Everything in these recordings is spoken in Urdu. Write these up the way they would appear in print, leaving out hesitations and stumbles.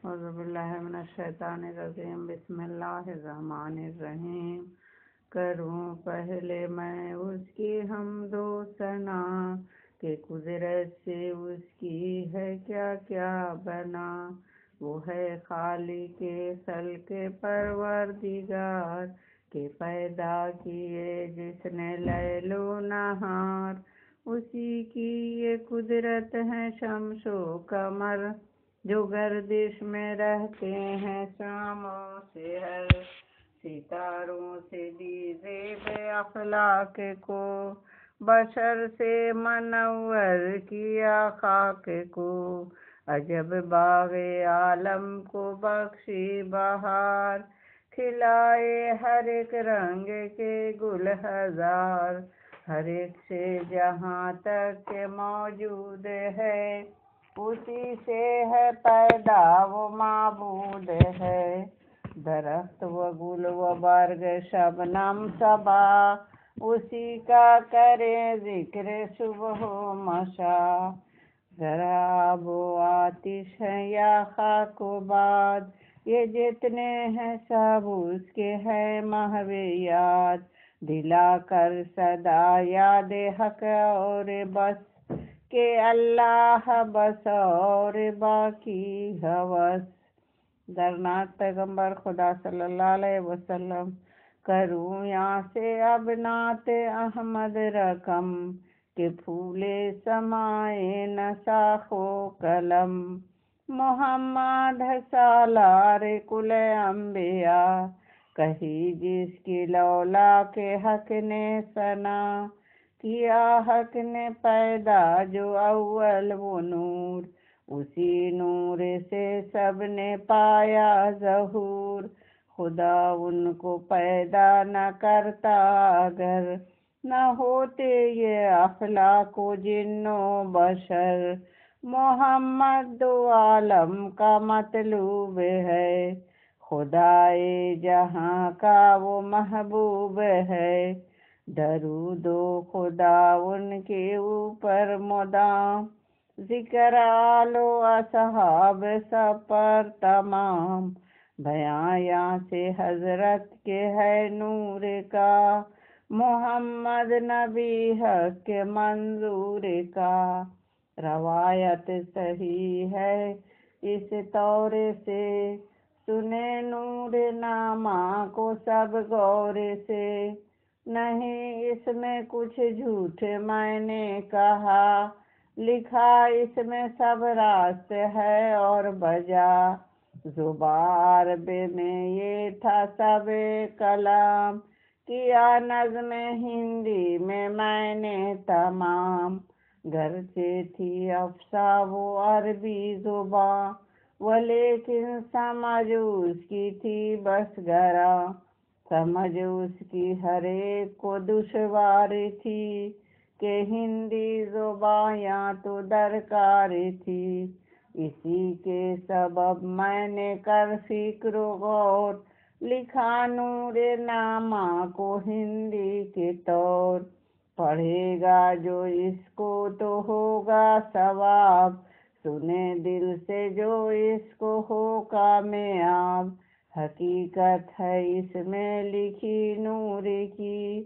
اعوذ باللہ من الشیطان الرجیم بسم اللہ الرحمن الرحیم۔ کروں پہلے میں اس کی حمد و ثنا کہ قدرت سے اس کی ہے کیا کیا بنا۔ وہ ہے خالق خلق پروردگار کہ پیدا کیے جس نے لیل و نہار۔ اسی کی یہ قدرت ہے شمس و قمر جو گردش میں رہتے ہیں شاموں سے ہر۔ ستاروں سے دیزے بے اخلاق کو بشر سے منور کیا خاک کو۔ عجب باغ عالم کو بخشی بہار کھلائے ہر ایک رنگ کے گل ہزار۔ ہر ایک سے جہاں تک کہ موجود ہے اسی سے ہے پیدا وہ معبود ہے۔ درخت و گل و برگ شبنم صبا اسی کا کرے ذکر صبح و مشا۔ گر آب و آتش ہے یا خاک و باد یہ جتنے ہیں سب اس کے ہے محو یاد۔ دلا کر صدا یاد حق اور بس کہ اللہ بس اور باقی ہوس۔ درناک پیغمبر خدا صلی اللہ علیہ وسلم۔ کروں یہاں سے اب نعت احمد رقم کہ پھولے سمائے نہ ساخ و قلم۔ محمد ہے سالار کل انبیاء کہی جس کی لولا کے حق نے ثنا کیا۔ حق نے پیدا جو اول وہ نور اسی نور سے سب نے پایا ظہور۔ خدا ان کو پیدا نہ کرتا اگر نہ ہوتے یہ افلاک و جن و بشر۔ محمد دو عالم کا مطلوب ہے خدائے جہاں کا وہ محبوب ہے۔ درود و خدا ان کے اوپر مدام ذکر آل و اصحاب سب پر تمام۔ بیان یہاں سے حضرت کے ہے نور کا محمد نبی حق کے منظور کا۔ روایت صحیح ہے اس طور سے سنے نور نامہ کو سب غور سے۔ نہیں اس میں کچھ جھوٹ میں نے کہا لکھا اس میں سب راست ہے اور بجا۔ زبان عرب میں یہ تھا سب کلام کیا نظم ہندی میں نے تمام۔ گرچہ تھی افصاح وہ عربی زبان ولیکن سمجھ اس کی تھی بس گراں۔ سمجھ اس کی ہر ایک کو دشوار تھی کہ ہندی زبان یہاں تو درکار تھی۔ اسی کے سبب میں نے کر فکر و غور لکھا نور نامہ کو ہندی کے طور۔ پڑھے گا جو اس کو تو ہوگا ثواب سنے دل سے جو اس کو ہو کامیاب۔ حقیقت ہے اس میں لکھی نور کی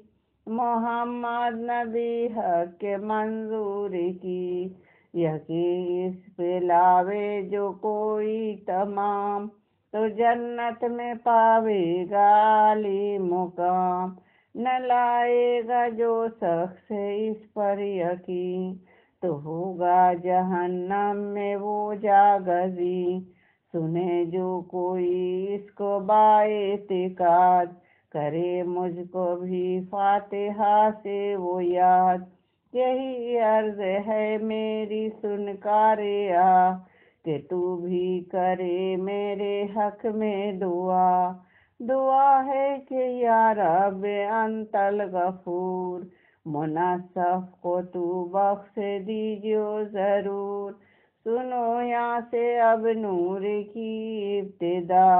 محمد نبی حق کے منظور کی۔ یقین اس پہ لاوے جو کوئی تمام تو جنت میں پاوے گا عالی مقام۔ نہ لائے گا جو شخص اس پر یقین تو ہوگا جہنم میں وہ جاگزین۔ سنے جو کوئی اس کو باعتقاد کرے مجھ کو بھی فاتحہ سے وہ یاد۔ یہی عرض ہے میری سن کاریا کہ تو بھی کرے میرے حق میں دعا۔ دعا ہے کہ یا رب انت الغفور منصف کو تو بخش دیجو ضرور۔ سنو یہاں سے اب نور کی ابتدا۔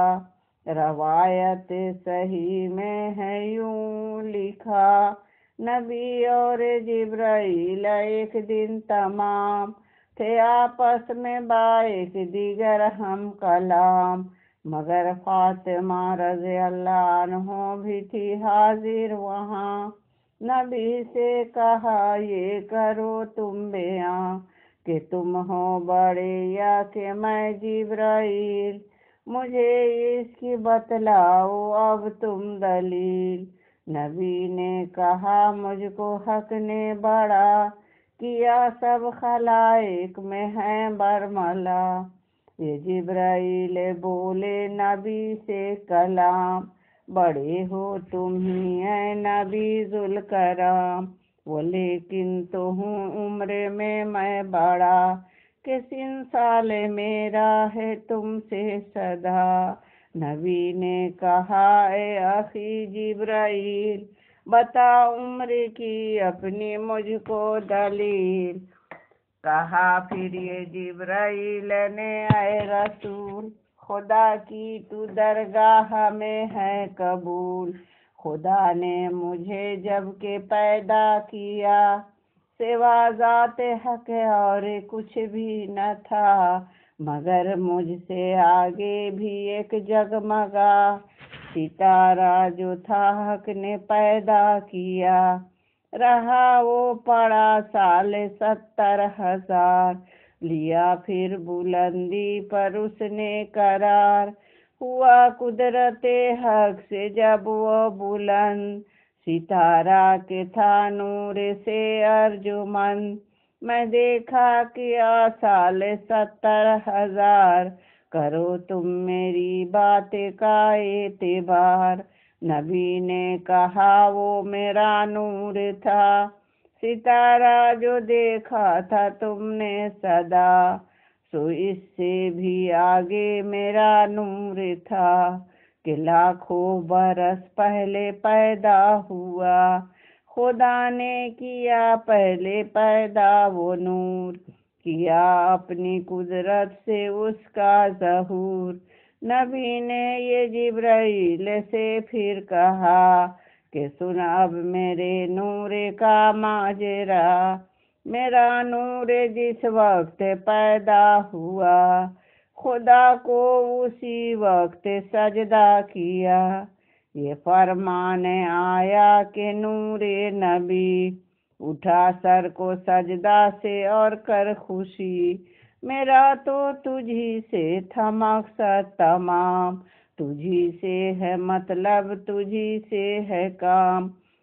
روایت صحیح میں ہے یوں لکھا نبی اور جبرائیل ایک دن تمام تھے آپس میں باعث دیگر ہم کلام، مگر فاطمہ رضی اللہ عنہ بھی تھی حاضر وہاں۔ نبی سے کہا یہ کرو تم بیاں کہ تم ہو بڑے یا کہ میں جبرائیل، مجھے اس کی بتلاؤ اب تم دلیل۔ نبی نے کہا مجھ کو حق نے بڑا کیا، سب خلائق میں ہیں برملا۔ یہ جبرائیل بولے نبی سے کلام، بڑے ہو تم ہی اے نبی ذوالکرام، وہ لیکن تو ہوں عمر میں بڑا، کہ سن سال میرا ہے تم سے سدا۔ نبی نے کہا اے اخی جبرائیل، بتا عمر کی اپنی مجھ کو دلیل۔ کہا پھر یہ جبرائیل نے اے رسول، خدا کی تو درگاہ میں ہے قبول، خدا نے مجھے جب کہ پیدا کیا، سوا ذات حق اور کچھ بھی نہ تھا، مگر مجھ سے آگے بھی ایک جگمگا ستارہ جو تھا حق نے پیدا کیا، رہا وہ پڑا سال 70,000، لیا پھر بلندی پر اس نے قرار، ہوا قدرت حق سے جب وہ بلند، ستارہ کے تھا نور سے ارجمند، میں دیکھا کیا سال 70,000، کرو تم میری بات کا اعتبار۔ نبی نے کہا وہ میرا نور تھا، ستارہ جو دیکھا تھا تم نے صدا، سو اس سے بھی آگے میرا نور تھا، کہ لاکھوں برس پہلے پیدا ہوا، خدا نے کیا پہلے پیدا وہ نور، کیا اپنی قدرت سے اس کا ظہور۔ نبی نے یہ جبرائیل سے پھر کہا کہ سن اب میرے نور کا ماجرا، میرا نور جس وقت پیدا ہوا، خدا کو اسی وقت سجدہ کیا، یہ فرمان آیا کہ نور نبی، اٹھا سر کو سجدہ سے اور کر خوشی، میرا تو تجھی سے تھا مقصد تمام، تجھی سے ہے مطلب تجھی سے ہے کام،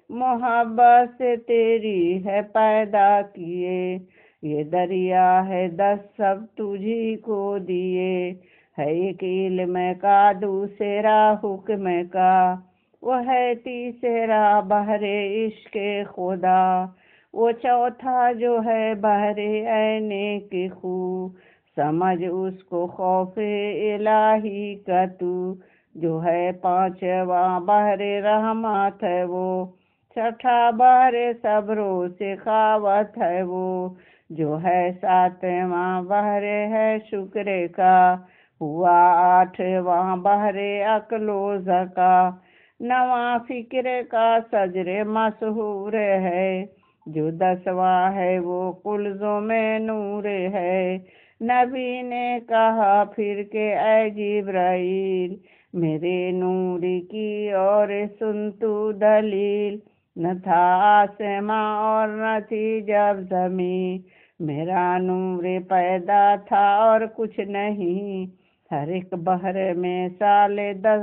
محبت سے تیری ہے پیدا کیے، یہ دریا ہے 10 سب تجھی کو دیے، ہے ایک علم کا دوسرا حکم کا، وہ ہے تیسرا بحر عشق خدا، وہ چوتھا جو ہے بحر عین کی خو، سمجھ اس کو خوف الہی کا تو، جو ہے پانچواں بحر رحمت ہے وہ، چھٹا بحر صبر و سخاوت ہے وہ، جو ہے ساتواں بحر ہے شکر کا، ہوا آٹھواں بحر عقل و ذکا، نواں فکر کا سجر مسحور ہے، جو 10واں ہے وہ قلزوں میں نور ہے۔ نبی نے کہا پھر کہ اے جبرائیل، میرے نور کی اور سن تو دلیل، نہ تھا آسماں اور نہ تھی جب زمین، میرا نور پیدا تھا اور کچھ نہیں، ہر ایک بحر میں سال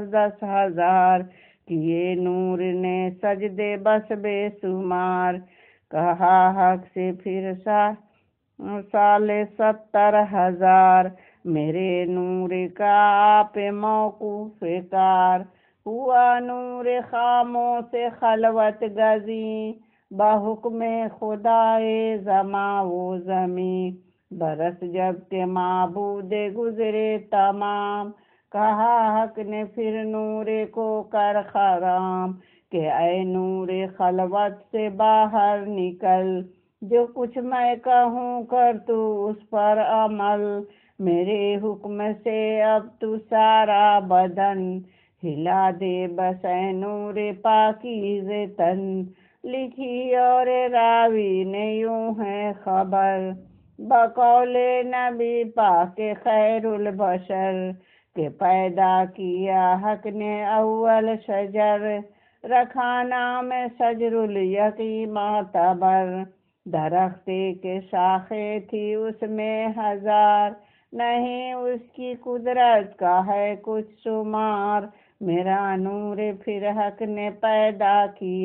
10,000 کیے نور نے سجدے بس بے شمار۔ کہا حق سے پھر سال 70,000، میرے نور کا آپ موقوف کار، ہوا نور خاموں سے خلوت گزیں، بحکم خدائے زماں و زمین، برس جب کہ معبود گزرے تمام۔ کہا حق نے پھر نور کو کر خرام، کہ اے نور خلوت سے باہر نکل، جو کچھ میں کہوں کر تو اس پر عمل، میرے حکم سے اب تو سارا بدن ہلا دے، بس اے نور پاکیزہ تن، لکھی اور راوی نے یوں ہے خبر، بقول نبی پاک خیر البشر کہ پیدا کیا حق نے اول شجر، رکھا نام شجر الیقی معتبر، درخت کے شاخیں تھی اس میں ہزار، نہیں اس کی قدرت کا ہے کچھ شمار، میرا نور پھر حق نے پیدا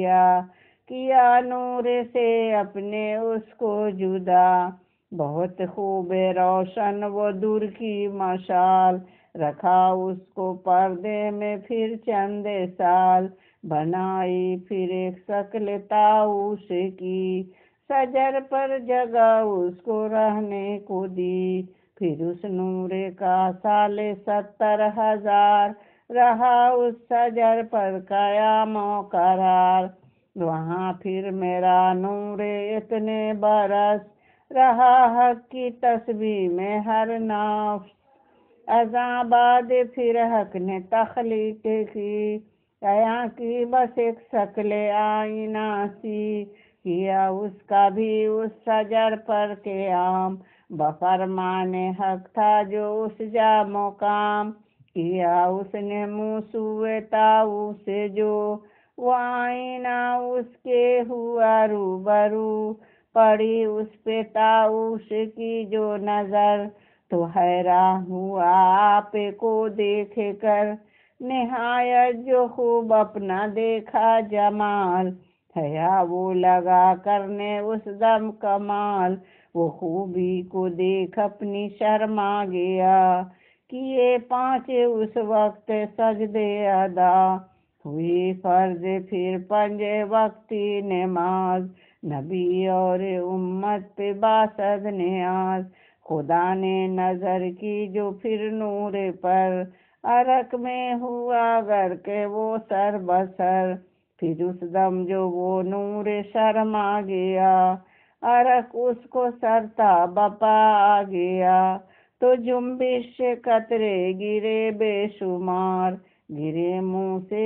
کیا نور سے اپنے اس کو جدا، بہت خوب روشن وہ دور کی مشال، رکھا اس کو پردے میں پھر چند سال، بنائی پھر ایک شکل طاؤس کی، شجر پر جگہ اس کو رہنے کو دی، پھر اس نور کا سال 70,000 رہا اس شجر پر قیام و قرار، وہاں پھر میرا نور اتنے برس رہا حق کی تسبیح میں ہر نفس، ازاں بعد پھر حق نے تخلیق کی کی بس ایک شکل آئینہ سی، کیا اس کا بھی اس شجر پر قیام، بفرمان حق تھا جو اس جا مقام، کیا اس نے موسوئے طاؤس سے جو وہ آئینہ اس کے ہوا روبرو، پڑی اس پہ طاؤس کی جو نظر، تو حیران ہوا آپ کو دیکھ کر، نہایت جو خوب اپنا دیکھا جمال، حیا وہ لگا کرنے اس دم کمال، وہ خوبی کو دیکھ اپنی شرما گیا، کیے 5 اس وقت سجدے ادا، ہوئی فرض پھر 5 وقتی نماز، نبی اور امت پہ باسد نیاز، خدا نے نظر کی جو پھر نور پر، عرق میں ہوا گر کے وہ سر بسر، پھر اس دم جو وہ نور شرما گیا، عرق اس کو سرتا بپا آ گیا، تو جنبش قطرے گرے بے شمار، گرے منہ سے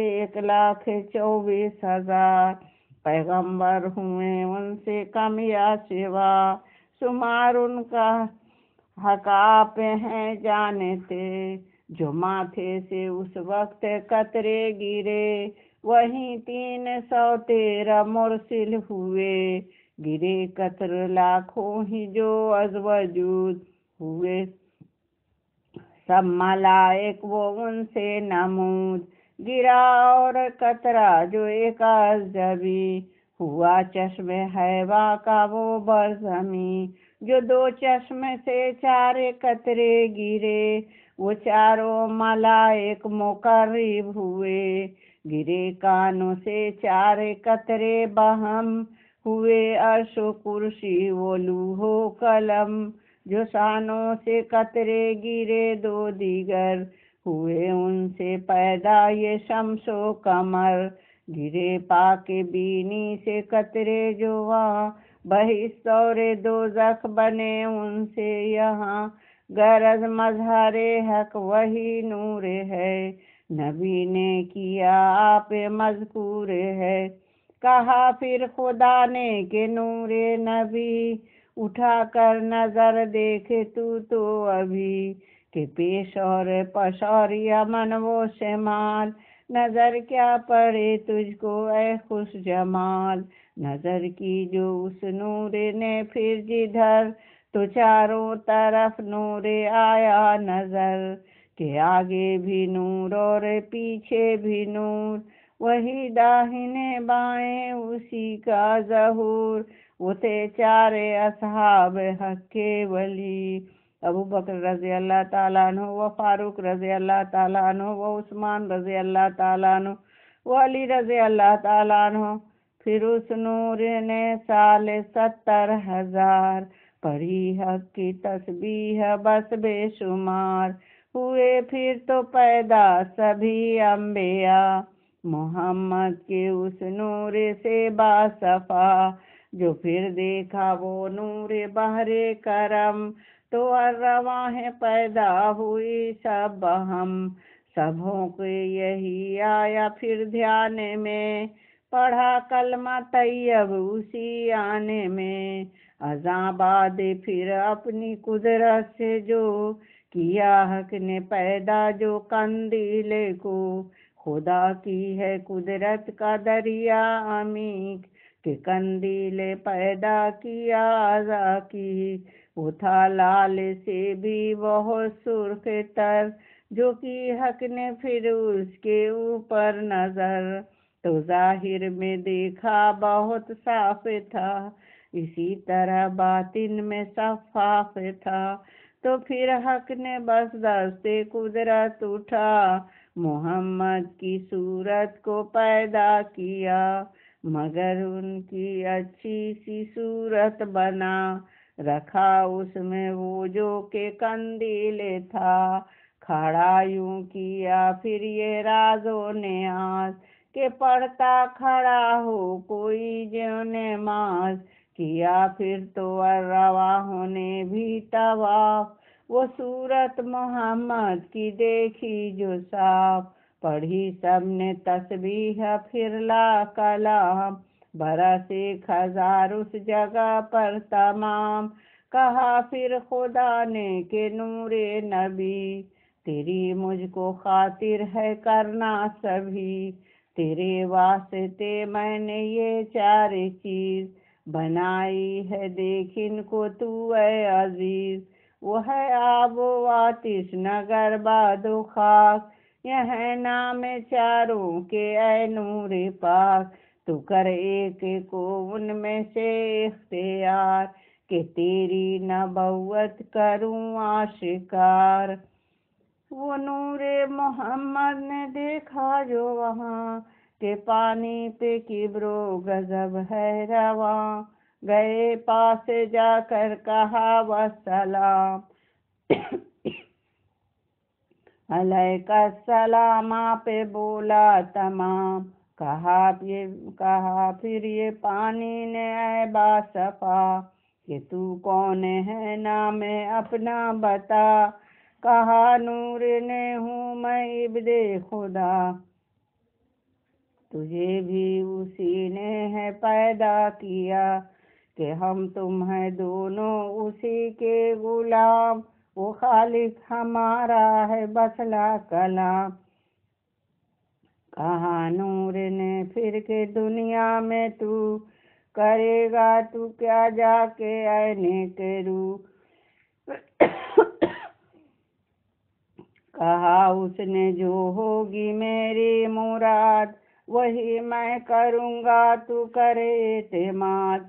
1,24,000، پیغمبر ہوئے ان سے کم یا سوا، شمار ان کا حق آپ ہیں جانتے، جو ماتھے سے اس وقت قطرے گرے، وہیں 313 مرسل ہوئے، گرے قطر لاکھوں ہی جو از وجود ہوئے، سب ملائک وہ ان سے نمود، گرا اور قطرہ جو ایک ازجبی، ہوا چشم حیوا کا وہ برزمی، جو 2 چشم سے 4 قطرے گرے، وہ چاروں ملائک مقرب ہوئے، گرے کانوں سے 4 قطرے بہم ہوئے، عرش و کرسی وہ لوح و قلم، جو شانوں سے قطرے گرے 2 دیگر، ہوئے ان سے پیدا یہ شمس و قمر، گرے پاک بینی سے قطرے جو وہاں، بہشت اور دوزخ بنے ان سے یہاں، غرض مظہر حق وہی نور ہے، نبی نے کیا آپ مذکور ہے، کہا پھر خدا نے کہ نور نبی، اٹھا کر نظر دیکھ تو ابھی، کہ پیش اور پش اور یمن و شمال، نظر کیا پڑے تجھ کو اے خوش جمال، نظر کی جو اس نور نے پھر جدھر، تو چاروں طرف نور آیا نظر، کہ آگے بھی نور اور پیچھے بھی نور، وہی داہنے بائیں اسی کا ظہور، وہ تھے 4 اصحاب حق کے ولی، ابو بکر رضی اللہ تعالیٰ عنہ، و فاروق رضی اللہ تعالیٰ عنہ، و عثمان رضی اللہ تعالیٰ عنہ، و علی رضی اللہ تعالیٰ عنہ، پھر اس نور نے سال 70,000 پڑھی حق کی تسبیح بس بے شمار، ہوئے پھر تو پیدا سبھی انبیاء، محمد کے اس نور سے باصفا، جو پھر دیکھا وہ نور بحر کرم، تو ارواحیں پیدا ہوئی سب ہم، سبوں کو یہی آیا پھر دھیان میں، پڑھا کلمہ طیب اسی آنے میں، अज़ाबाद फिर अपनी कुदरत से जो किया हक ने पैदा जो कंदीले को, खुदा की है कुदरत का दरिया अमीक के कंदीले पैदा किया आज़ा की। उठा लाल से भी बहुत सुर्ख तर जो कि हक ने फिर उसके ऊपर नजर, तो जाहिर में देखा बहुत साफ था, इसी तरह बातिन में शफाफ था। तो फिर हक ने बस दस्ते कुदरत उठा मोहम्मद की सूरत को पैदा किया, मगर उनकी अच्छी सी सूरत बना रखा उसमें वो जो के कंदीले था। खड़ा यूं किया फिर ये राजों ने आज के पढ़ता खड़ा हो कोई जो नमाज किया, फिर तो रवाहों ने भी तवाफ वो सूरत मोहम्मद की देखी जो साफ, पढ़ी सबने तस्बीह फिर ला कलाम, बरसे हजार उस जगह पर तमाम। कहा फिर खुदा ने के नूरे नबी तेरी मुझको खातिर है करना सभी, तेरे वास्ते मैंने ये चार चीज बनाई है देख इनको तू है अजीज। वो है आबो आतिश नगर बादो खाक, यह नाम चारों के ऐ नूरे पाक। तू कर एक को उनमें से इख्तियार कि तेरी नबुव्वत करूं आशिकार। वो नूरे मोहम्मद ने देखा जो वहाँ के पानी पे किब्रो गजब है रवा, गए पास जाकर कहा वसलाम अलैका सलाम पे बोला तमाम। कहा फिर ये पानी ने ऐ बासफा कि तू कौन है नाम अपना बता। कहा नूर ने हूँ मैं इब्दे खुदा, तुझे भी उसी ने है पैदा किया कि हम तुम है दोनों उसी के गुलाम। वो खालिक हमारा है बसला कलाम। कहा नूर ने फिर के दुनिया में तू करेगा तू क्या जाके आने के रूप। कहा उसने जो होगी मेरी मुराद वही मैं करूँगा तू करे एतमाद।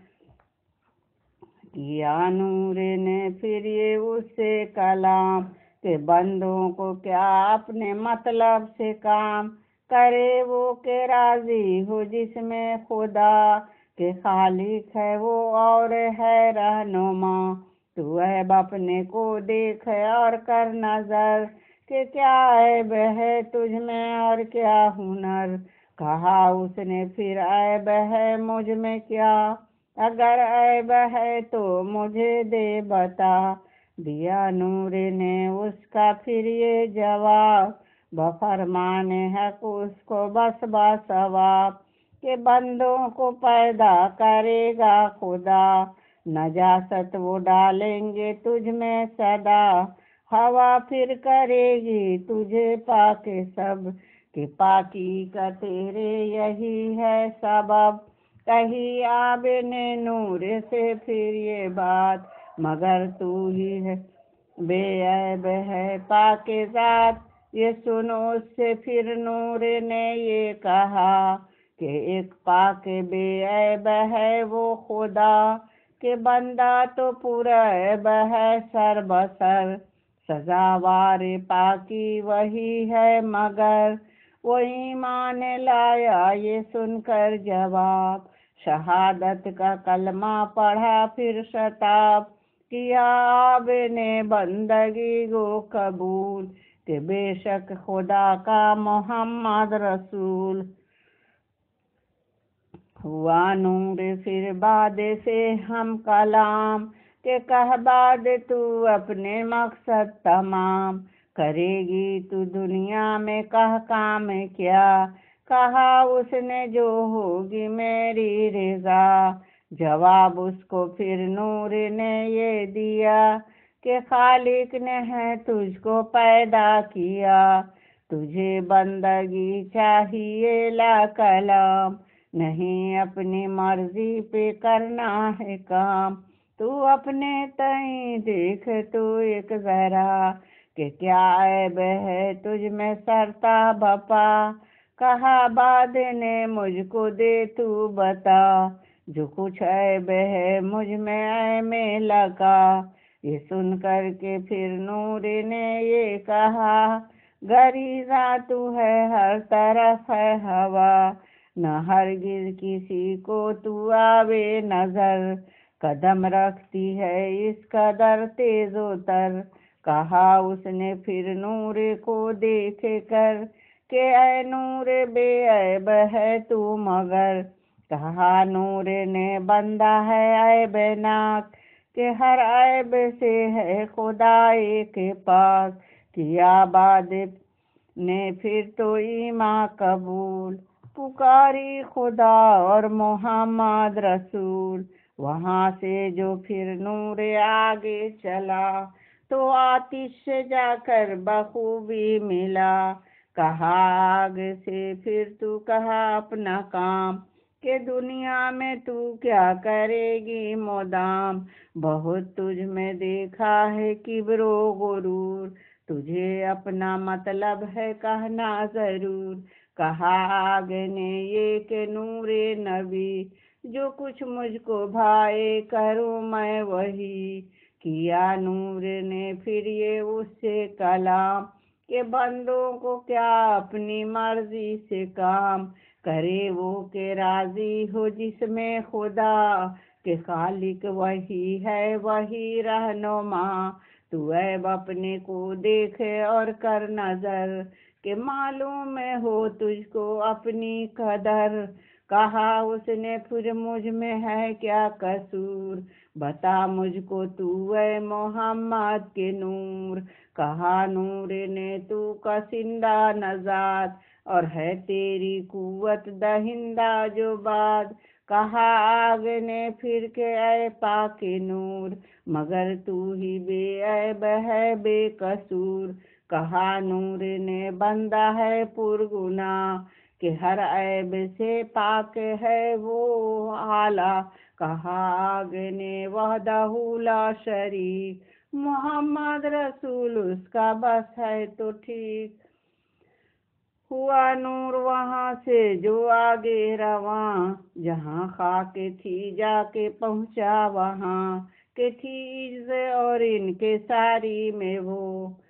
किया नूर ने फिर ये उससे कलाम के बंदों को क्या अपने मतलब से काम करे वो के राजी हो जिसमें खुदा के खालिक है वो और है रहनुमा। तू ऐब अपने को देख और कर नजर कि क्या ऐब है तुझ में और क्या हुनर। कहा उसने फिर ऐब है मुझ में क्या, अगर ऐब है तो मुझे दे बता। दिया नूर ने उसका फिर ये जवाब बफरमाने हक उसको बस बासवाब के बंदों को पैदा करेगा खुदा। नजासत वो डालेंगे तुझ में सदा, हवा फिर करेगी तुझे पाके सब कि पाकी का तेरे यही है सबब। कही आब ने नूर से फिर ये बात मगर तू ही है बेऐब है पाके ज़ात। ये सुनो उससे फिर नूर ने ये कहा कि एक पाके बेऐब है वो खुदा के बंदा तो पूरा ऐब है सर बसर। सजावार पाकी वही है मगर वो ईमान लाया ये सुनकर जवाब। शहादत का कलमा पढ़ा फिर शताब किया आपने बंदगी को कबूल कि बेशक खुदा का मोहम्मद रसूल। हुआ नूर फिर बाद से हम कलाम के कह बाद तू अपने मकसद तमाम करेगी तू दुनिया में कह काम क्या। कहा उसने जो होगी मेरी रज़ा جواب اس کو پھر نور نے یہ دیا کہ خالق نے ہے تجھ کو پیدا کیا، تجھے بندگی چاہیے لا کلام، نہیں اپنی مرضی پہ کرنا ہے کام۔ تو اپنے تئیں دیکھ تو ایک ذرا کہ کیا عیب ہے تجھ میں سرتا بپا، کہا باد نے مجھ کو دے تو بتا، جو کچھ عیب ہے مجھ میں میں لگا۔ یہ سن کر کے پھر نور نے یہ کہا، غریزہ تو ہے ہر طرف ہے ہوا، نہ ہرگز کسی کو تو آوے نظر، قدم رکھتی ہے اس قدر تیز و تر۔ کہا اس نے پھر نور کو دیکھ کر کہ اے نور بے عیب ہے تو مگر، کہا نور نے بندہ ہے عیب ناک، کہ ہر عیب سے ہے خدا ایک پاک۔ کیا بعد نے پھر تو ایمان قبول، پکاری خدا اور محمد رسول۔ وہاں سے جو پھر نور آگے چلا تو آتش سے جا کر بخوبی ملا، کہا آگ سے پھر تو کہا اپنا کام، کہ دنیا میں تو کیا کرے گی مدام، بہت تجھ میں دیکھا ہے کبر و غرور، تجھے اپنا مطلب ہے کہنا ضرور۔ کہا آگ نے یہ کہ نور نبی، جو کچھ مجھ کو بھائے کروں میں وہی، کیا نور نے پھر یہ اس سے کلام، کہ بندوں کو کیا اپنی مرضی سے کام، کرے وہ کہ راضی ہو جس میں خدا، کہ خالق وہی ہے وہی رہنما۔ تو عیب اپنے کو دیکھے اور کر نظر، کہ معلوم ہو تجھ کو اپنی قدر۔ کہا اس نے پھر مجھ میں ہے کیا قصور، بتا مجھ کو تو اے محمد کے نور۔ کہا نور نے تو کسندہ نژاد، اور ہے تیری قوت دہندہ جو باد۔ کہا آگ نے پھر کہ اے پاک نور، مگر تو ہی بے عیب ہے بے قصور۔ کہا نور نے بندہ ہے پرگناہ، کہ ہر عیب سے پاک ہے وہ اعلیٰ۔ کہا آگ نے وحدہ لا شریک، محمد رسول اس کا بس ہے تو ٹھیک۔ ہوا نور وہاں سے جو آگے رواں، جہاں خاک تھی جا کے پہنچا وہاں، کہ تھی عجز اور ان کے ساری میں وہ،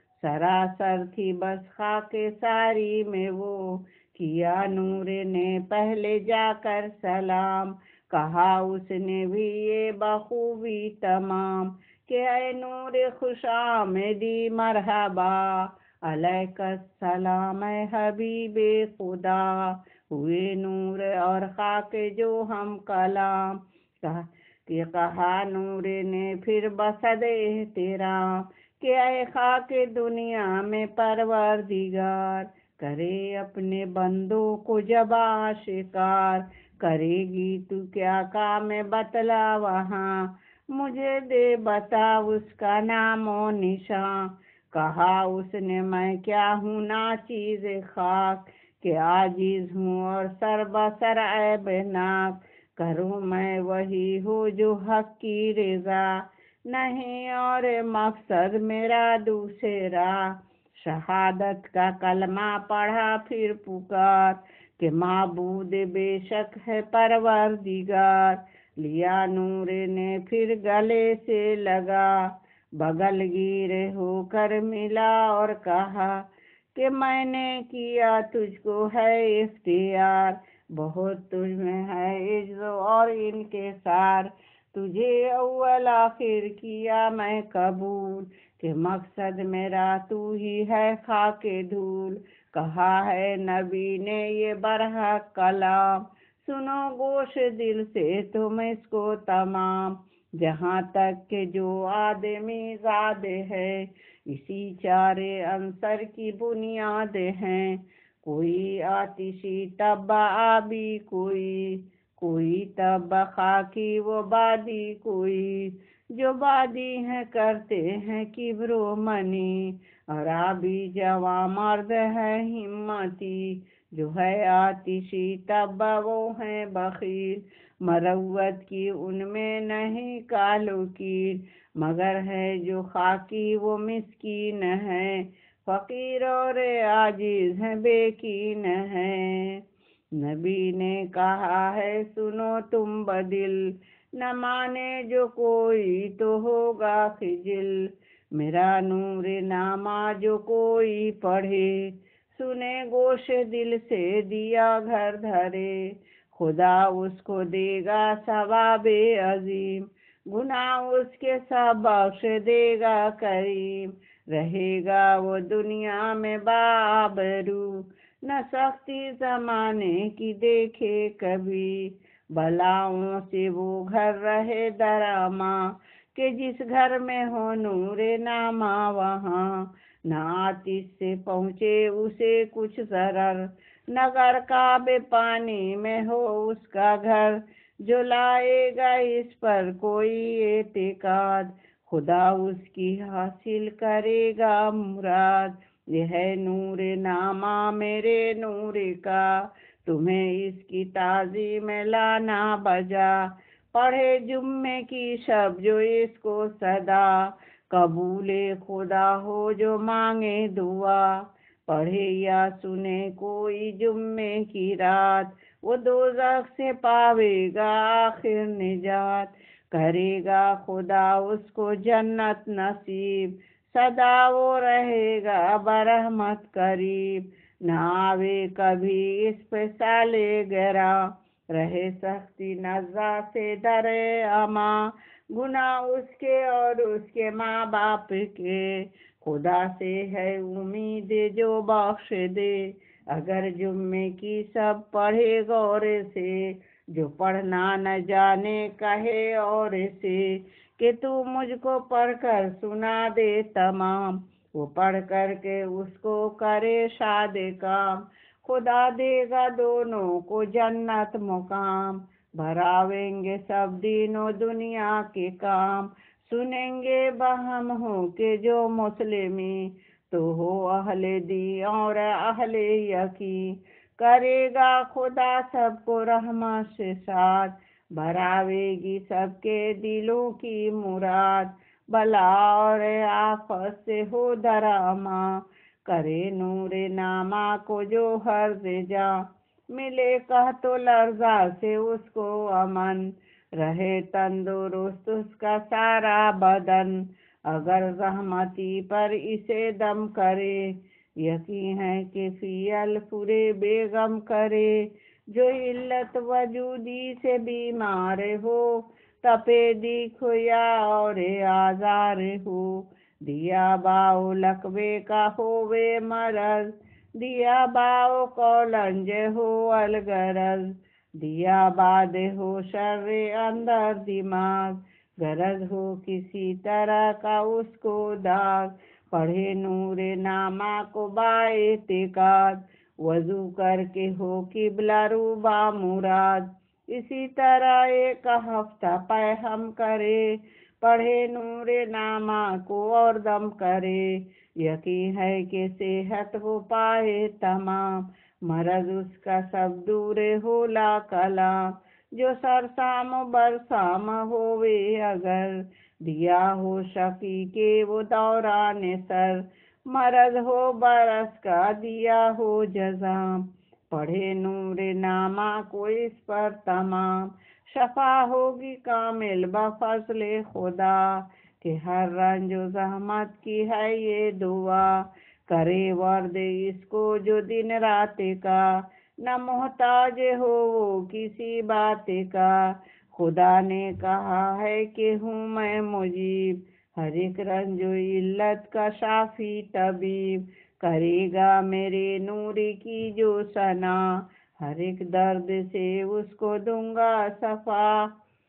سراسر تھی بس خاک ساری میں وہ۔ کیا نور نے پہلے جا کر سلام، کہا اس نے بھی یہ بخوبی تمام، کہ اے نور خوش آمدی مرحبا، علیک السلام اے حبیب خدا۔ ہوئے نور اور خاک جو ہم کلام، کہ کہا نور نے پھر بصد احترام، کہ اے خاک دنیا میں پروردگار، کرے اپنے بندوں کو جب آشکار، کرے گی تو کیا کام بتلا وہاں، مجھے دے بتا اس کا نام و نشان۔ کہا اس نے میں کیا ہوں ناچیز خاک، کہ عاجز ہوں اور سر بسر عیب ناک، کروں میں وہی ہو جو حق کی رضا، نہیں اور مقصد میرا دوسرا۔ شہادت کا کلمہ پڑھا پھر پکار، کہ معبود بے شک ہے پروردگار۔ لیا نور نے پھر گلے سے لگا، بغل گیر ہو کر ملا اور کہا، کہ میں نے کیا تجھ کو ہے اختیار، بہت تجھ میں ہے عجز اور انکسار، تجھے اول آخر کیا میں قبول، کہ مقصد میرا تو ہی ہے خاک دھول۔ کہا ہے نبی نے یہ برحق کلام، سنو گوش دل سے تم اس کو تمام، جہاں تک کہ جو آدمی زاد ہے، اسی چارے عنصر کی بنیاد ہیں، کوئی آتشی طبع آبی، کوئی کوئی تب خاکی و بادی کوئی، جو بادی ہیں کرتے ہیں کبر و منی، اور آبی جواں مرد ہے ہمتی، جو ہے آتشی تب وہ ہیں بخیل، مروت کی ان میں نہیں کالو کیل، مگر ہے جو خاکی وہ مسکین ہے، فقیر اور عاجز ہیں بیکین ہیں۔ نبی نے کہا ہے سنو تم بدل، نہ مانے جو کوئی تو ہوگا خجل، میرا نور نامہ جو کوئی پڑھے، سنے گوش دل سے دیا گھر دھرے، خدا اس کو دے گا ثواب عظیم، گناہ اس کے سب بخش دے گا کریم، رہے گا وہ دنیا میں بآبرو، نہ سختی زمانے کی دیکھے کبھی، بلاؤں سے وہ گھر رہے دراما، کہ جس گھر میں ہو نور نامہ وہاں، نہ آتش سے پہنچے اسے کچھ ضرر، نہ غرقاب پانی میں ہو اس کا گھر، جو لائے گا اس پر کوئی اعتقاد، خدا اس کی حاصل کرے گا مراد، یہ ہے نور نامہ میرے نور کا، تمہیں اس کی تعظیم لانا بجا، پڑھے جمعے کی شب جو اس کو صدا، قبول خدا ہو جو مانگے دعا، پڑھے یا سنے کوئی جمعے کی رات، وہ دوزخ سے پاوے گا آخر نجات، کرے گا خدا اس کو جنت نصیب، سدا وہ رہے گا برحمت قریب، نہ آوے کبھی اس پہ سالے گرا، رہے سختی نزا سے در اما، گناہ اس کے اور اس کے ماں باپ کے، خدا سے ہے امید جو بخش دے، اگر جمعے کی سب پڑھے غور سے، جو پڑھنا نہ جانے کہے اور سے، کہ تو مجھ کو پڑھ کر سنا دے تمام، وہ پڑھ کر کے اس کو کرے شاد کام، خدا دے گا دونوں کو جنت مقام، بھراویں گے سب دین و دنیا کے کام، سنیں گے بہم ہو کہ جو مسلمی، تو ہو اہل دی اور اہل یقین، کرے گا خدا سب کو رحمت سے ساتھ، بھراوے گی سب کے دلوں کی مراد، بلا اور آفت سے ہو دراما، کرے نور نامہ کو جو ہر جا، ملے قحط و لرزہ سے اس کو امن، رہے تندرست اس کا سارا بدن، اگر زحمتی پر اسے دم کرے، یقین ہے کہ فی الفرے بیگم کرے، جو علت وجودی سے بیمار ہو، تپے دیکھو یا اور آزار ہو، دیا باؤ لقبے کا ہووے مرض، دیا باؤ کولنج ہو الغرض، دیا باد ہو شر اندر دماغ، غرض ہو کسی طرح کا اس کو داغ، پڑھے نور نامہ کو باعتقاد، وضو کر کے ہو قبلہ رو با مراد، اسی طرح ایک ہفتہ پہم کرے، پڑھے نور نامہ کو اور دم کرے، یقین ہے کہ صحت وہ پائے تمام، مرض اس کا سب دور ہو لا کلام، جو سرسام و برسام ہووے اگر، دیا ہو شفیع کے وہ دوران سر، مرض ہو برس کا دیا ہو جزام، پڑھے نور نامہ کو اس پر تمام، شفا ہوگی کامل بفضل خدا، کہ ہر رنج و زحمت کی ہے یہ دعا، کرے ورد اس کو جو دن رات کا، نہ محتاج ہو وہ کسی بات کا، خدا نے کہا ہے کہ ہوں میں مجیب، ہر ایک رنج و علت کا شافی طبیب، کرے گا میرے نور کی جو ثنا، ہر ایک درد سے اس کو دوں گا صفا،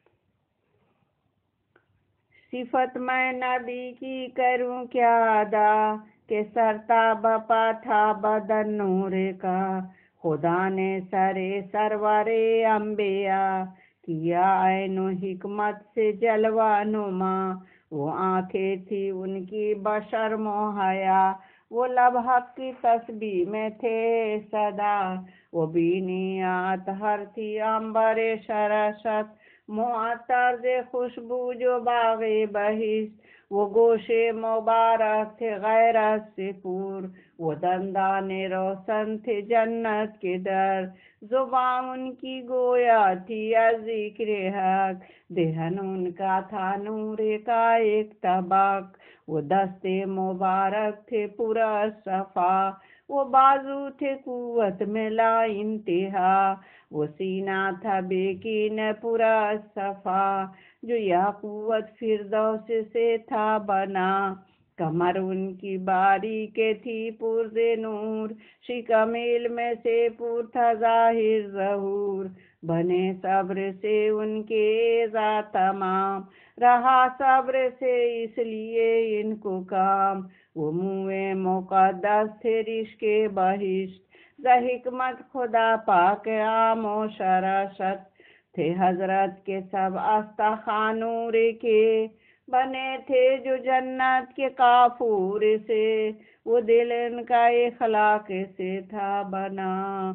صفت میں نبی کی کروں کیا ادا، کہ سرتا بپا تھا بدن نور کا، خدا نے سرے سرورے انبیا کیا عین و حکمت سے جلوہ نما، وہ آنکھیں تھی ان کی بشرم و حیا، وہ لب حق کی تسبیح میں تھے صدا، وہ بینیات ہر تھی عنبر شرشت، معطر خوشبو جو باغ بہشت، وہ گوشے مبارک تھے غیرت سے پور، وہ دندان روشن تھے جنت کے در، زبان ان کی گویا تھی از ذکر حق، دہن ان کا تھا نور کا ایک طبق، وہ دستے مبارک تھے پورا صفا، وہ بازو تھے قوت میں لا انتہا، وہ سینہ تھا بے کین پورا صفا، جو یاقوت فردوس سے تھا بنا، کمر ان کی باریک تھی پرز نور، شکم علم سے پور تھا ظاہر ظہور، بنے صبر سے ان کے اعضا تمام، رہا صبر سے اس لیے ان کو کام، وہ منہ مقدس تھے رشک بہشت، ز حکمت خدا پاک عام و شرشت، تھے حضرت کے سب استخوان نور کے، بنے تھے جو جنت کے کافور سے، وہ دل ان کا اخلاق سے تھا بنا،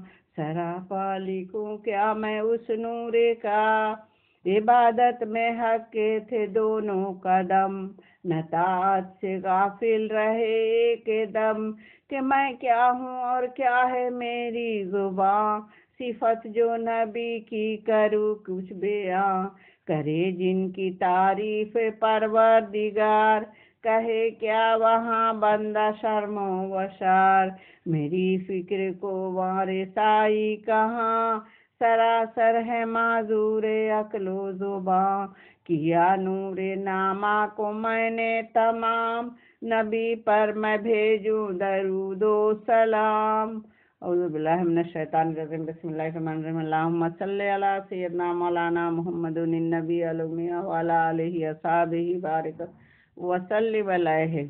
سراپا لکھوں کیا میں اس نور کا، عبادت میں حق کے تھے دونوں قدم، نہ طاعت سے غافل رہے ایک دم، کہ میں کیا ہوں اور کیا ہے میری زباں، صفت جو نبی کی کروں کچھ بیاں، کرے جن کی تعریف پروردگار، کہے کیا وہاں بندہ شرم و شار، میری فکر کو وارثائی کہاں، سراسر ہے معذور عقل و زباں، کیا نور نامہ کو میں نے تمام، نبی پر میں بھیجوں درود و سلام۔ اعوذ باللہ من الشیطان الرجیم، بسم اللہ الرحمن الرحیم، اللہم صلی علی سیدنا مولانا محمد النبی الامی وعلی آلہ اصحابہ بارک وسلم علیہ۔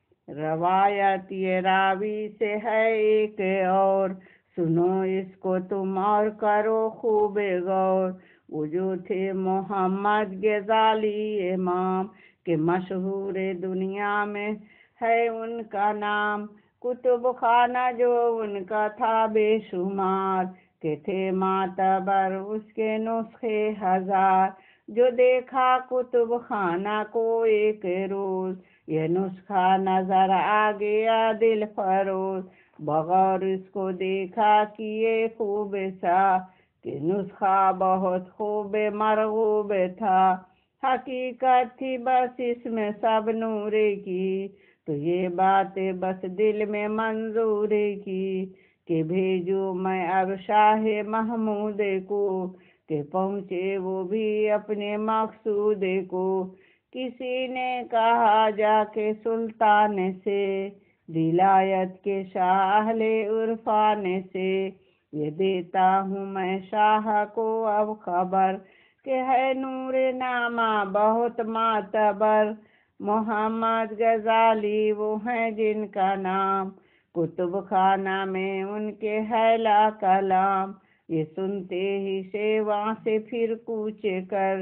روایت یہ راوی سے ہے ایک اور، سنو اس کو تم اور کرو خوب غور، وہ جو تھے محمد غزالی امام، کہ مشہور دنیا میں ہے ان کا نام، کتب خانہ جو ان کا تھا بے شمار، کہ تھے معتبر اس کے نسخے ہزار، جو دیکھا کتب خانہ کو ایک روز، یہ نسخہ نظر آ گیا دل فروز، بغور اس کو دیکھا کیے خوب سا، کہ نسخہ بہت خوب مرغوب تھا، حقیقت تھی بس اس میں سب نور کی، تو یہ بات بس دل میں منظور کی، کہ بھیجو میں اب شاہ محمود کو، کہ پہنچے وہ بھی اپنے مقصود کو، کسی نے کہا جا کے سلطان سے، ولایت کے شاہ اہل عرفان سے، یہ دیتا ہوں میں شاہ کو اب خبر، کہ ہے نور نامہ بہت معتبر، محمد غزالی وہ ہیں جن کا نام، کتب خانہ میں ان کے ہے لا کلام، یہ سنتے ہی شیواں سے پھر کوچ کر،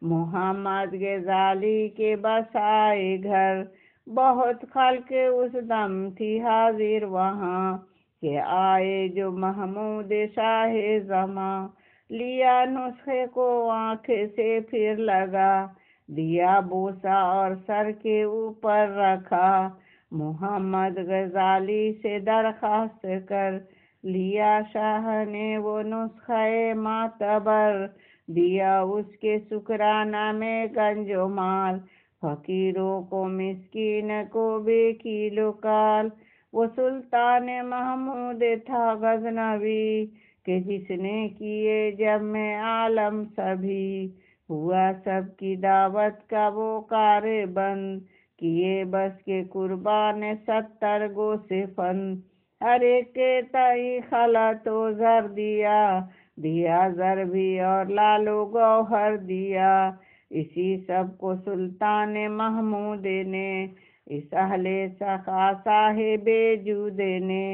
محمد غزالی کے بس آئے گھر، بہت خلق اس دم تھی حاضر وہاں، کہ آئے جو محمود شاہ زماں، لیا نسخے کو آنکھ سے پھر لگا، دیا بوسا اور سر کے اوپر رکھا، محمد غزالی سے درخواست کر، لیا شاہ نے وہ نسخہ معتبر، دیا اس کے شکرانہ میں گنج و مال، فقیروں کو مسکین کو بے کیلو کال، وہ سلطان محمود تھا غزنوی، کہ جس نے کیے جب میں عالم سبھی، ہوا سب کی دعوت کا وہ کار بند، کیے بس کے قربان 70 گو سے فن، ہر ایک کے تئی خلط و زر دیا، دیا زر بھی اور لال و گوہر دیا، اسی سب کو سلطان محمود نے، اس اہل سخا صاحب جود نے،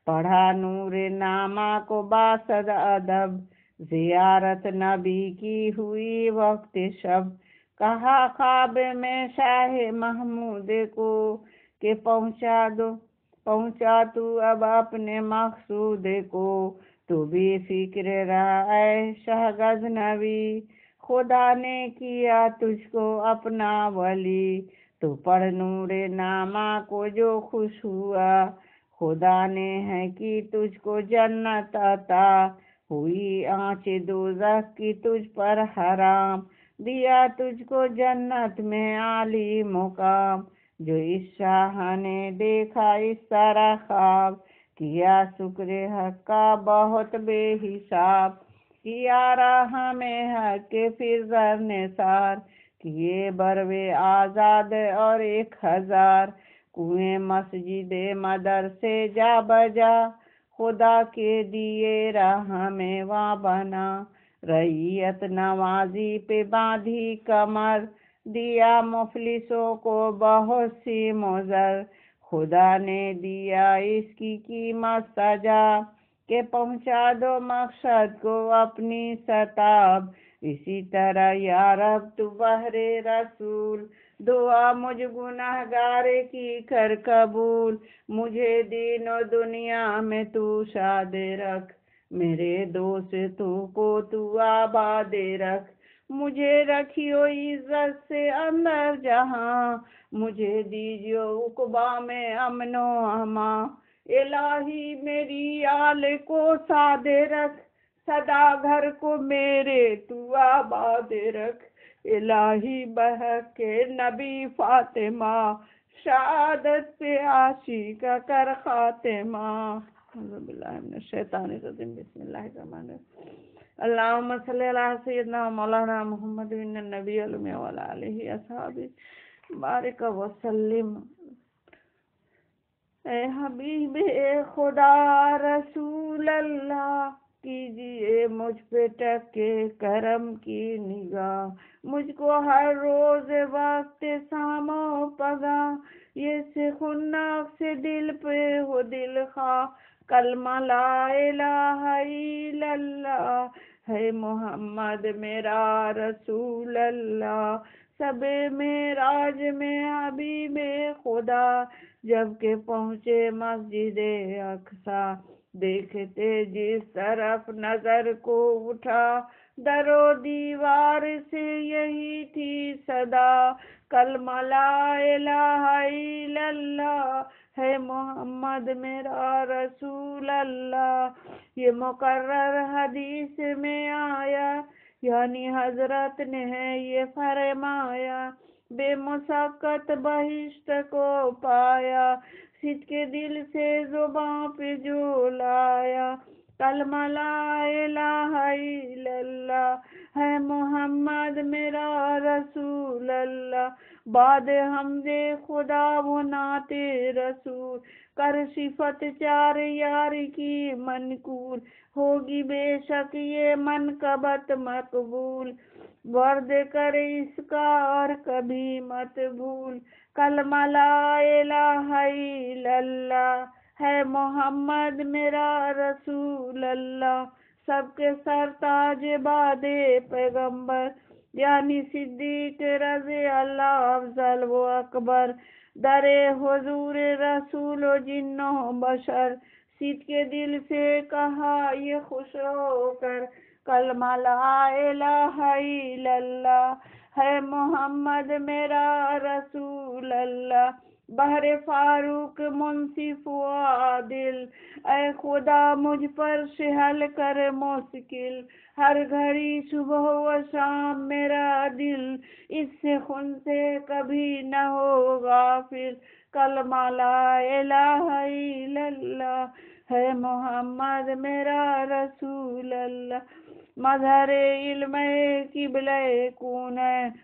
पढ़ा नूर नामा को बासद अदब, जियारत नबी की हुई वक्त शब। कहा ख्वाब में शाह महमूद को कि पहुँचा तू अब अपने मकसूद को। तू भी फिक्र रहा है शाह गज़नवी, खुदा ने किया तुझको अपना वली। तू पढ़ नूरे नामा को जो खुश हुआ, खुदा ने है कि तुझको जन्नत अता। हुई आँच दोज़ख की तुझ पर हराम, दिया तुझको जन्नत में आली मुकाम। जो इस शाह ने देखा इस तरह ख्वाब, किया शुक्र हक का बहुत बेहिसाब। किया राह में हक के फिर निसार, किए बरवे आज़ाद और 1000। कुएं मस्जिद मदरसे जा बजा, खुदा के दिए राह में वहाँ बना। रईयत नवाजी पे बांधी कमर, दिया मुफलिसों को बहुत सी मुज़र। खुदा ने दिया इसकी कीमत सजा, के पहुँचा दो मकसद को अपनी सताब। इसी तरह या रब तू बहरे रसूल, दुआ मुझ गुनहगार की कर कबूल। मुझे दीन और दुनिया में तू शाद रख, मेरे दोस्तों को तू आबाद रख। मुझे रखियो इज्जत से अंदर जहां, मुझे दीजियो उक़बा में अमनो अमा। इलाही मेरी आल को सादे रख, सदा घर को मेरे तू आबाद रख। इलाही बहक के नबी फातिमा, शहादत पे आशिका कर खातिमा। बिस्मिल्लाहिर्रहमानिर्रहीम। अल्लाहुम्मा सल्ली अला सय्यिदना मौलाना मुहम्मद बिन नबी अलमी व अला आलिहि अस्हाबी बारिक व सल्लिम। ए हबीब खुदा रसूल अल्लाह, कीजिए मुझ पे टके करम की निगाह। मुझको हर रोज वक्त सामो पगा, ये सिखुन्ना से दिल पे हो दिल खा। कलमा ला इलाहा इल्लल्लाह है मोहम्मद मेरा रसूल अल्लाह। सबे मेराज में हबीबे खुदा, जबकि पहुँचे मस्जिद अक्सा। देखते जिस तरफ नजर को उठा, दरो दीवार से यही थी सदा। कलमा ला इलाहा इल्लल्लाह है मोहम्मद मेरा रसूल अल्लाह। ये मुकर्रर हदीस में आया, यानी हजरत ने है ये फरमाया। बेमुशक्कत बहिश्त को पाया, सिद्ध के दिल से जुबां पे जो लाया। कलमा ला इलाहा इल्लल्लाह है मोहम्मद मेरा रसूल अल्लाह। बाद हमदे खुदा वो नाते रसूल, कर सिफत चार यार की मनकूल। होगी बेशक ये मनकबत मकबूल, वर्द कर इसका और कभी मत भूल। कलमा ला इलाहा इल्लल्लाह है मोहम्मद मेरा रसूल अल्लाह। सबके सरताज बादे पैगंबर, यानी सिद्दीक रज़ी अल्लाह अफजल वो अकबर। दरे हुजूर रसूल जिन्नो बशर, सिद्ध के दिल से कहा ये खुश होकर। कलमा ला इलाहा इल्लल्लाह है मोहम्मद मेरा रसूल अल्लाह। बहरे फारूक मुंसिफ व आदिल, ऐ खुदा मुझ पर से हल कर मुश्किल। हर घड़ी सुबह व शाम मेरा दिल, इससे खुन से कभी न हो गाफिल। कलमा ला इलाहा इल्लल्लाह है मोहम्मद मेरा रसूल अल्लाह। मजहरे इल्म किबले कून,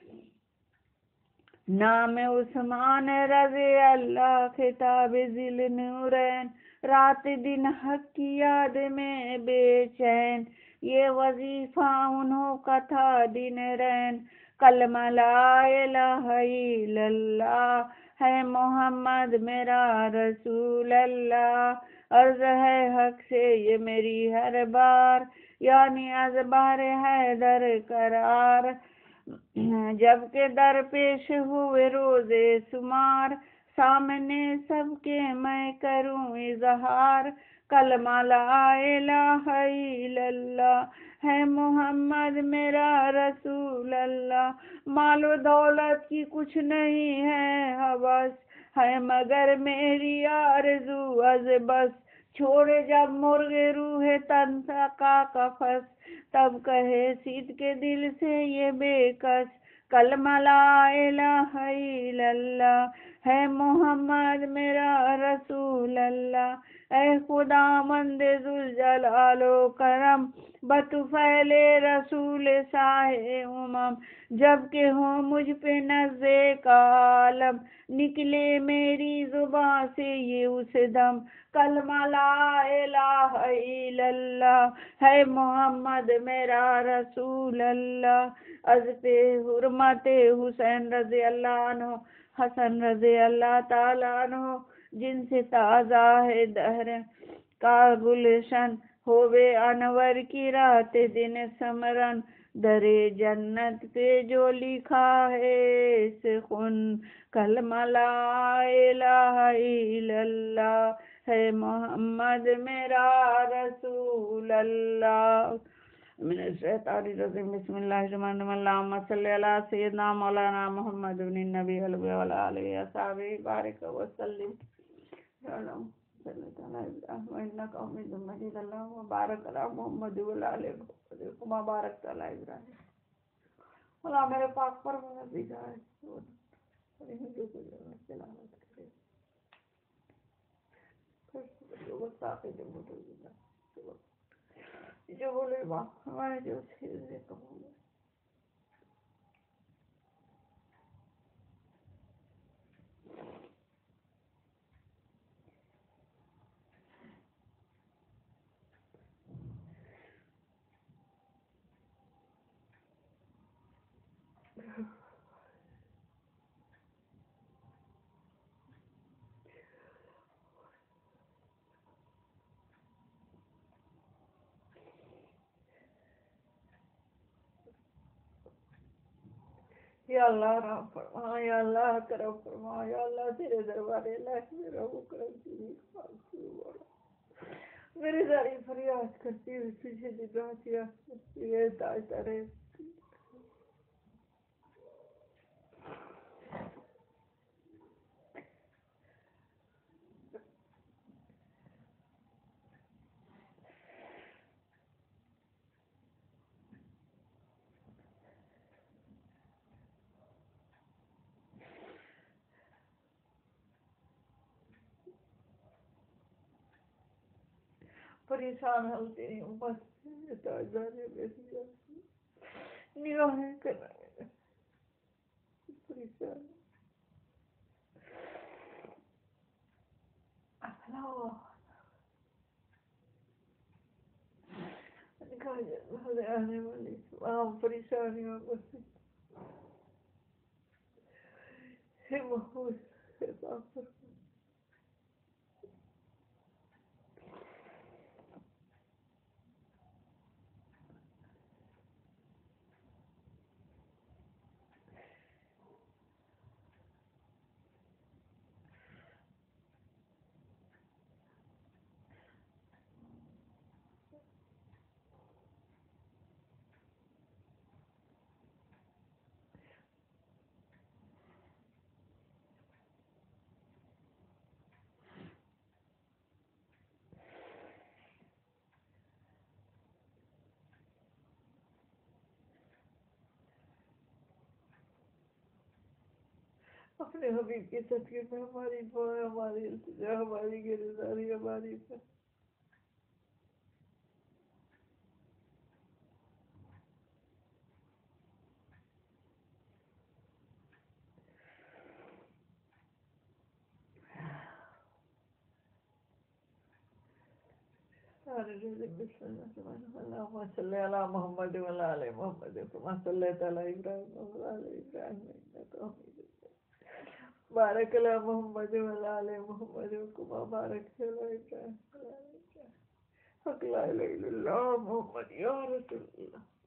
नाम उस्मान रज़ी अल्लाह। खिताब जिल नूरैन, रात दिन हक की याद में बेचैन। ये वजीफा उन्हों का था दिन रैन। कलमा ला इलाहा इल्लल्लाह है मोहम्मद मेरा रसूल अल्लाह। عرض ہے حق سے یہ میری ہر بار، یعنی ازبار ہے در قرار، جب کہ در پیش ہوئے روزے شمار، سامنے سب کے میں کروں اظہار، کلمہ لا الہ الا اللہ ہے محمد میرا رسول اللہ، مال و دولت کی کچھ نہیں ہے ہوس، ہے مگر میری آرزو از بس، چھوڑے جب مرغ روح تن کا قفس، تب کہے سید کے دل سے یہ بے کس، کلمہ لا الہ الا اللہ ہے محمد میرا رسول اللہ، اے خدا مند ذوالجلال و کرم، بطفیل رسول شاہ امم، جب کہ ہو مجھ پہ نزے کا عالم، نکلے میری زباں سے یہ اس دم، کلمہ لا الہ الا اللہ ہے محمد میرا رسول اللہ، از پہ حرمت حسین رضی اللہ عنہ، حسن رضی اللہ تعالیٰ عنہ، جن سے تازہ ہے دہر کا گلشن، ہووے انور کی رات دن سمرن، در جنت پہ جو لکھا ہے سخن، کلمہ لا الہ الا اللہ ہے محمد میرا رسول اللہ۔ من الشیطان الرجیم، بسم اللہ الرحمن الرحیم، اللہم صلی علی سیدنا مولانا محمد بن النبی وعلی آلہ وصحبہ بارک وسلم، انک حمید مجید، اللہم بارک علی محمد وعلی آلہ محمد کما بارکت علی ابراہیم، اللہ میرے پاک پر بھی جائے جو بولے ماں ہمارے جو چیزیں کہوں گے یا اللہ رحم فرما، یا اللہ کرم فرما، یا اللہ تیرے دربارے اللہ میرا وہ کرم کی میری ساری فریاد کرتی ہوئی تجھے دن رات یاد کرتی ہے، تاجدار ہے پریشان ہو تیری امت سے، تاجدار ہے میری نگاہیں کرنا پریشان آنے والی تمام پریشانیوں کو محفوظ حفاظت فرما۔ اپنے حبیب کے صدقے میں ہماری دعا، ہماری التجا، ہماری گرفتاری، ہماری اللہم صلی علی محمد وعلی آل محمد کما صلیت علی ابراہیم وعلی آل ابراہیم انک حمید مجید۔ بارک اللہ محمد وعلی آل محمد کما بارکت علی ابراہیم وعلی آل ابراہیم حق لا الہ الا اللہ محمد یا رسول اللہ.